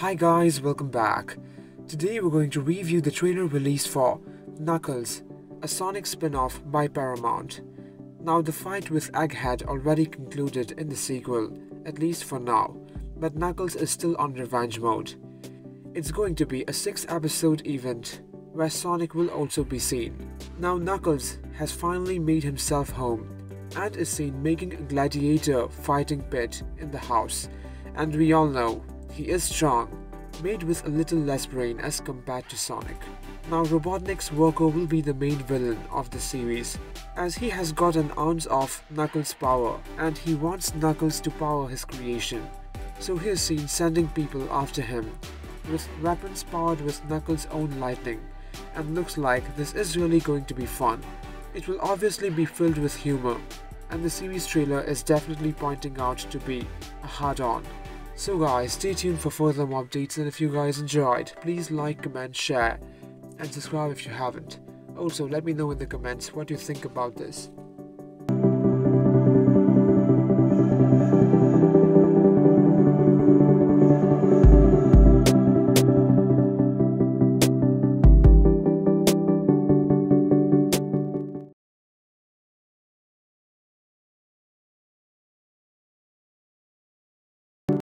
Hi guys, welcome back. Today we're going to review the trailer released for Knuckles, a Sonic spin-off by Paramount. Now the fight with Egghead already concluded in the sequel, at least for now, but Knuckles is still on revenge mode. It's going to be a 6-episode event where Sonic will also be seen. Now Knuckles has finally made himself home and is seen making a gladiator fighting pit in the house, and we all know he is strong, made with a little less brain as compared to Sonic. Now Robotnik's Worker will be the main villain of the series, as he has got an ounce of Knuckles' power and he wants Knuckles to power his creation. So he is seen sending people after him, with weapons powered with Knuckles' own lightning, and looks like this is really going to be fun. It will obviously be filled with humor, and the series trailer is definitely pointing out to be a hard-on. So guys, stay tuned for further updates, and if you guys enjoyed, please like, comment, share and subscribe if you haven't. Also, let me know in the comments what you think about this.